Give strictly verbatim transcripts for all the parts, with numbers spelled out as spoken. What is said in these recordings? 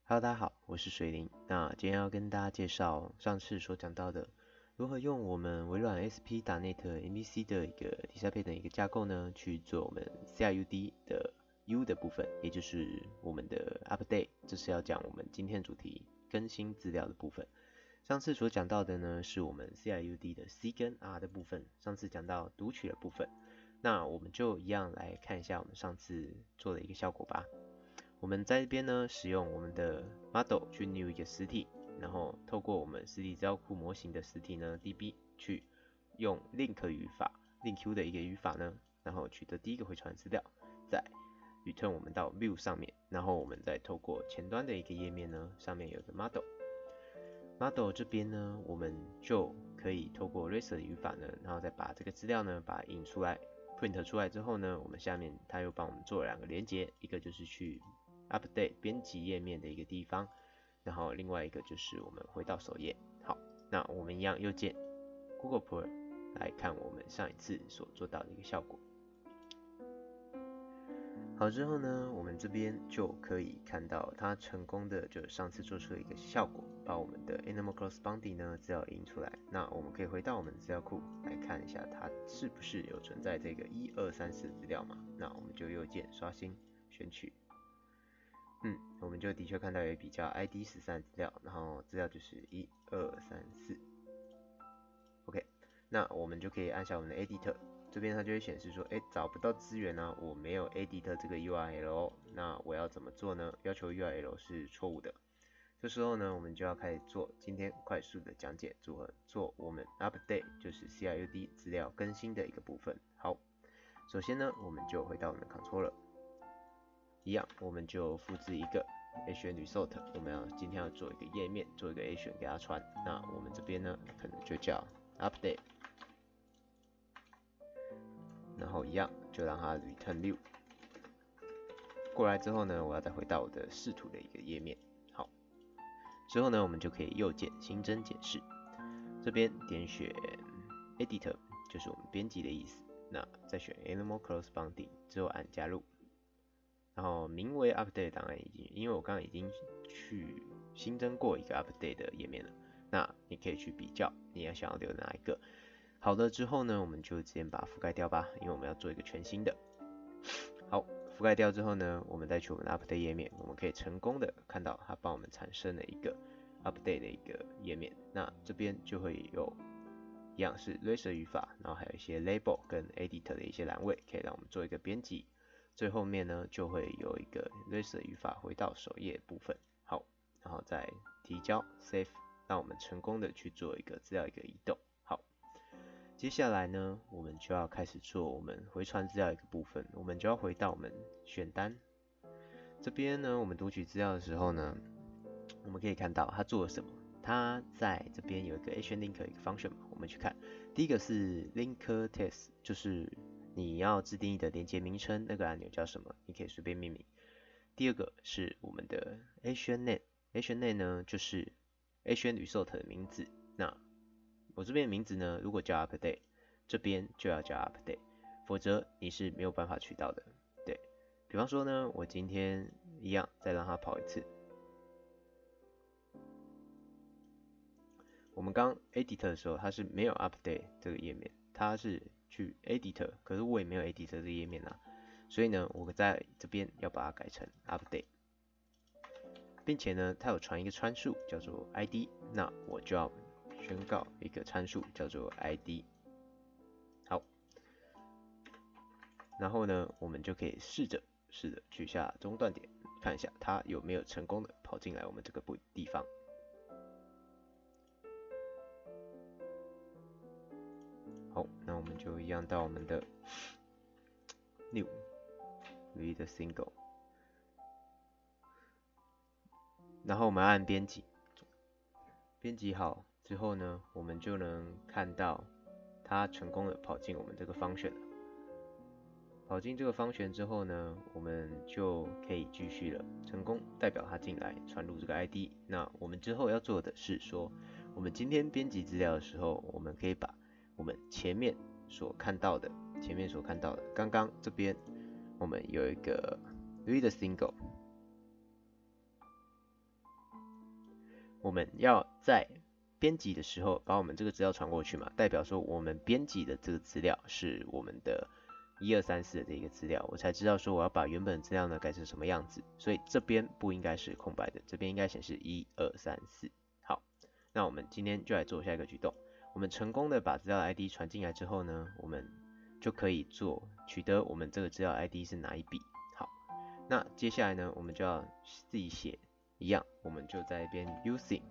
Hello，大家好，我是水灵。那今天要跟大家介绍上次所讲到的，如何用我们微软 S P 打 Net M V C 的一个底下配的一个架构呢，去做我们 C I U D 的 U 的部分，也就是我们的 Update。这是要讲我们今天主题更新资料的部分。上次所讲到的呢，是我们 C I U D 的 C 跟 R 的部分。上次讲到读取的部分，那我们就一样来看一下我们上次做的一个效果吧。我们在这边呢，使用我们的 model 去 new 一个实体，然后透过我们实体资料库模型的实体呢 D B 去用 link 语法 link 的一个语法呢，然后取得第一个回传资料，再 return 我们到 view 上面，然后我们再透过前端的一个页面呢，上面有个 model model 这边呢，我们就可以透过 raster 的语法呢，然后再把这个资料呢，把它引出来 print 出来之后呢，我们下面它又帮我们做了两个连接，一个就是去Update 编辑页面的一个地方，然后另外一个就是我们回到首页。好，那我们一样右键 Google Pro 来看我们上一次所做到的一个效果。好之后呢，我们这边就可以看到它成功的就上次做出了一个效果，把我们的 Animal Corresponding 呢资料引出来。那我们可以回到我们的资料库来看一下它是不是有存在这个一二三四资料嘛？那我们就右键刷新选取。嗯，我们就的确看到有比较 I D 十三资料，然后资料就是一二三四 OK， 那我们就可以按下我们的 Editor， 这边它就会显示说，哎，找不到资源啊，我没有 Editor 这个 U R L， 那我要怎么做呢？要求 U R L 是错误的。这时候呢，我们就要开始做今天快速的讲解，如何做我们 Update， 就是 C I U D 资料更新的一个部分。好，首先呢，我们就回到我们的 Controller。一样，我们就复制一个 Action Result， 我们要今天要做一个页面，做一个 Action 给它传。那我们这边呢，可能就叫 Update， 然后一样就让它 Return New。过来之后呢，我要再回到我的视图的一个页面。好，之后呢，我们就可以右键新增检视，这边点选 Editor， 就是我们编辑的意思。那再选 Animal Corresponding 之后按加入。然后名为 Update 档案已经，因为我刚刚已经去新增过一个 Update 的页面了，那你可以去比较，你要想要留哪一个。好了之后呢，我们就直接把它覆盖掉吧，因为我们要做一个全新的。好，覆盖掉之后呢，我们再去我们的 Update 页面，我们可以成功的看到它帮我们产生了一个 Update 的一个页面。那这边就会有一样是 raster 语法，然后还有一些 Label 跟 Editor 的一些栏位，可以让我们做一个编辑。最后面呢，就会有一个 raster 语法回到首页部分。好，然后再提交 save， 让我们成功的去做一个资料一个移动。好，接下来呢，我们就要开始做我们回传资料一个部分，我们就要回到我们选单这边呢，我们读取资料的时候呢，我们可以看到它做了什么。它在这边有一个 action link 一个 function 嘛，我们去看，第一个是 link text， 就是你要制定的连接名称，那个按钮叫什么？你可以随便命名。第二个是我们的 action name，action name 呢就是 action result 的名字。那我这边的名字呢，如果叫 update， 这边就要叫 update， 否则你是没有办法取到的。对，比方说呢，我今天一样再让它跑一次。我们刚 edit 的时候，它是没有 update 这个页面，它是去 editor， 可是我也没有 editor 这个页面啊，所以呢，我在这边要把它改成 update， 并且呢，它有传一个参数叫做 I D， 那我就要宣告一个参数叫做 I D。好，然后呢，我们就可以试着试着去下中断点，看一下它有没有成功的跑进来我们这个地方。好，那我们就一样到我们的 new read single， 然后我们按编辑，编辑好之后呢，我们就能看到它成功的跑进我们这个function了。跑进这个function之后呢，我们就可以继续了，成功代表它进来传入这个 I D。那我们之后要做的是说，我们今天编辑资料的时候，我们可以把我们前面所看到的，前面所看到的，刚刚这边我们有一个 read single， 我们要在编辑的时候把我们这个资料传过去嘛，代表说我们编辑的这个资料是我们的一二三四的这个资料，我才知道说我要把原本的资料呢改成什么样子，所以这边不应该是空白的，这边应该显示一二三四。好，那我们今天就来做下一个举动，我们成功的把资料的 I D 传进来之后呢，我们就可以做取得我们这个资料 I D 是哪一笔。好，那接下来呢，我们就要自己写一样，我们就在一边 using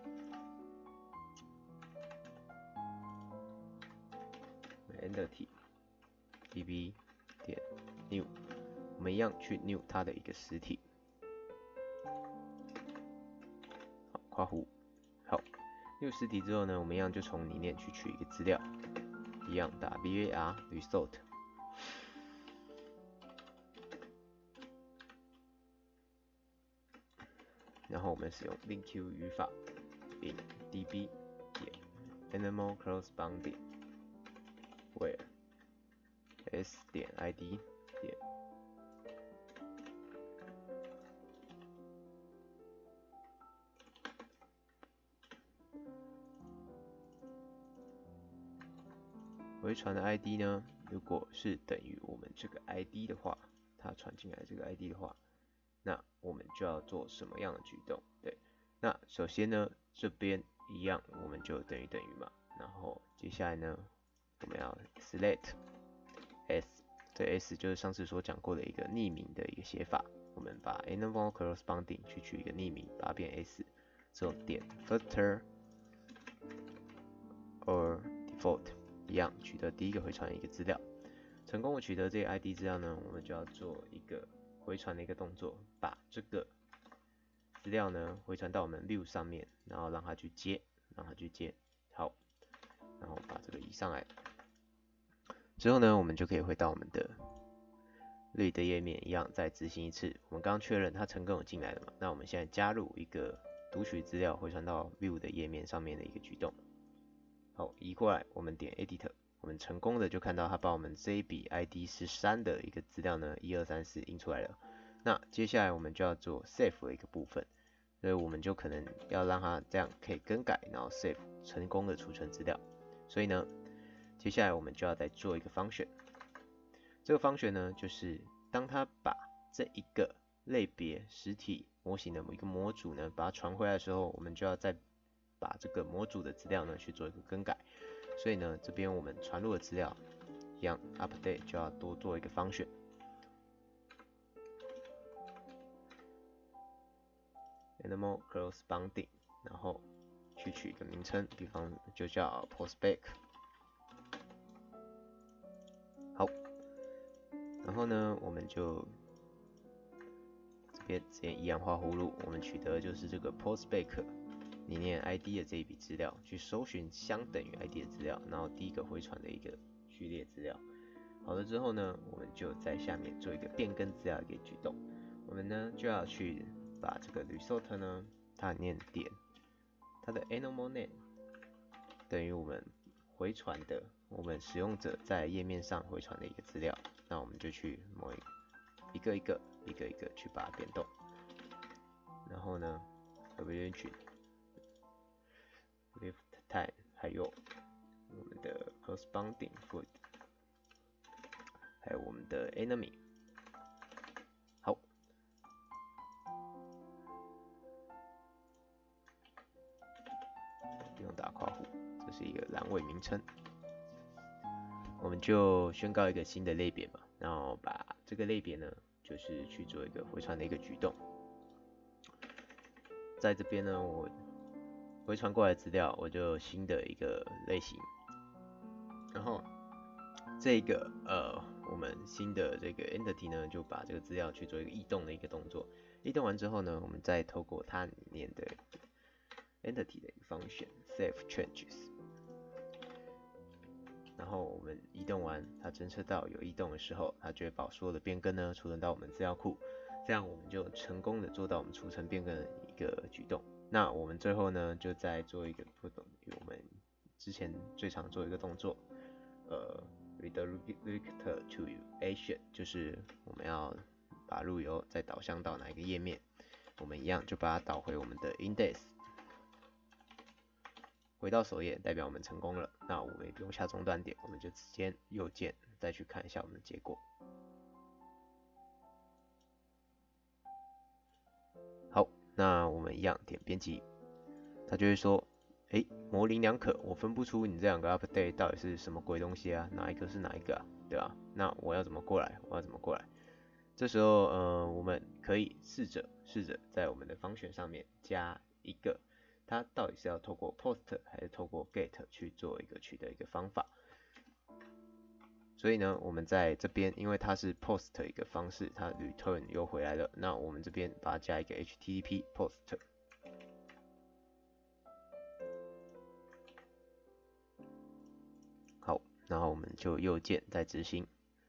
entity db 点 new， 我们一样去 new 它的一个实体，好，括弧，好 ，new 实体之后呢，我们一样就从里面去取一个资料，一样打 var result， 然后我们使用 linq 语法 in db 点 animal corresponding where s 点 id 点回传的 I D 呢，如果是等于我们这个 I D 的话，它传进来这个 I D 的话，那我们就要做什么样的举动？对，那首先呢，这边一样，我们就等于等于嘛，然后接下来呢，我们要 select s， 这 s 就是上次所讲过的一个匿名的一个写法，我们把 animal corresponding 去取一个匿名，把它变 s， 之后点 filter or default。一样取得第一个回传的一个资料，成功的取得这个 I D 资料呢，我们就要做一个回传的一个动作，把这个资料呢回传到我们 view 上面，然后让它去接，让它去接，好，然后把这个移上来，之后呢，我们就可以回到我们的 read 的页面，一样再执行一次。我们刚刚确认它成功有进来了嘛，那我们现在加入一个读取资料回传到 view 的页面上面的一个举动。好，移过来，我们点 Edit， 我们成功的就看到它把我们这一笔 I D 十三的一个资料呢，一二三四印出来了。那接下来我们就要做 Save 的一个部分，所以我们就可能要让它这样可以更改，然后 Save 成功的储存资料。所以呢，接下来我们就要再做一个function，这个function呢，就是当它把这一个类别实体模型的某一个模组呢，把它传回来的时候，我们就要再把这个模组的资料呢去做一个更改，所以呢，这边我们传入的资料一样 update 就要多做一个function， animal corresponding， 然后去取一个名称，比方就叫 postback， 好，然后呢，我们就这边直接一样画葫芦，我们取得就是这个 postback。里面 I D 的这一笔资料，去搜寻相等于 I D 的资料，然后第一个回传的一个序列资料。好了之后呢，我们就在下面做一个变更资料的一个举动。我们呢就要去把这个 result 呢，它里面点它的 animal name 等于我们回传的我们使用者在页面上回传的一个资料，那我们就去某一个一个一个一个去把它变动，然后呢 arrange lift time 还有我们的 corresponding food， 还有我们的 enemy。好，不用打括弧，这是一个栏位名称。我们就宣告一个新的类别嘛，然后把这个类别呢，就是去做一个回传的一个举动。在这边呢，我回传过来的资料，我就有新的一个类型，然后这个呃，我们新的这个 entity 呢，就把这个资料去做一个异动的一个动作。异动完之后呢，我们再透过它里面的 entity 的一个 function save changes， 然后我们移动完，它侦测到有异动的时候，它就会把所有的变更呢储存到我们资料库，这样我们就成功的做到我们储存变更的一个举动。那我们最后呢，就再做一个不等于我们之前最常做一个动作，呃 redirect to action， 就是我们要把路由再导向到哪一个页面，我们一样就把它导回我们的 index， 回到首页代表我们成功了，那我们也不用下中断点，我们就直接右键再去看一下我们的结果。好，那我们一样点编辑，它就会说，诶，模棱两可，我分不出你这两个 update 到底是什么鬼东西啊，哪一个是哪一个啊，对吧？那我要怎么过来？我要怎么过来？这时候，呃，我们可以试着试着在我们的function上面加一个，它到底是要透过 post 还是透过 get 去做一个取得一个方法。所以呢，我们在这边，因为它是 post 一个方式，它 return 又回来了，那我们这边把它加一个 H T T P post。好，然后我们就右键再执行。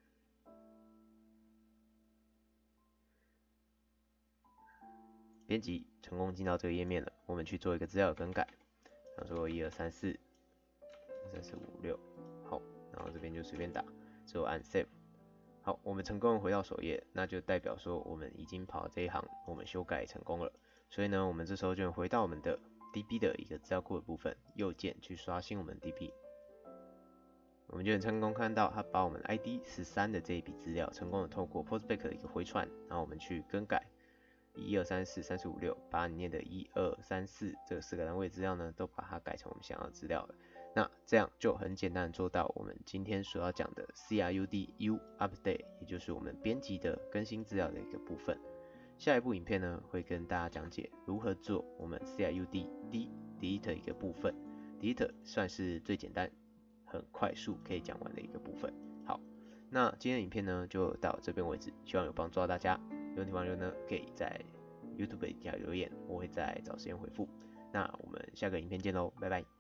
编辑成功进到这个页面了，我们去做一个资料的更改，然后说一二三四，三四五六，好，然后这边就随便打，之后按 save， 好，我们成功回到首页，那就代表说我们已经跑这一行，我们修改成功了，所以呢，我们这时候就回到我们的 D B 的一个资料库的部分，右键去刷新我们的 D B， 我们就很成功看到它把我们 I D 十三的这一笔资料成功的透过 postback 的一个回传，然后我们去更改。一二三四三四五六，把里面的一二三四这四个单位资料呢，都把它改成我们想要的资料了。那这样就很简单做到我们今天所要讲的 C R U D U update， 也就是我们编辑的更新资料的一个部分。下一部影片呢，会跟大家讲解如何做我们 C R U D D delete 一个部分。delete 算是最简单、很快速可以讲完的一个部分。好，那今天的影片呢，就到这边为止，希望有帮助到大家。有问题网友呢，可以在 YouTube 底下留言，我会再找时间回复。那我们下个影片见喽，拜拜。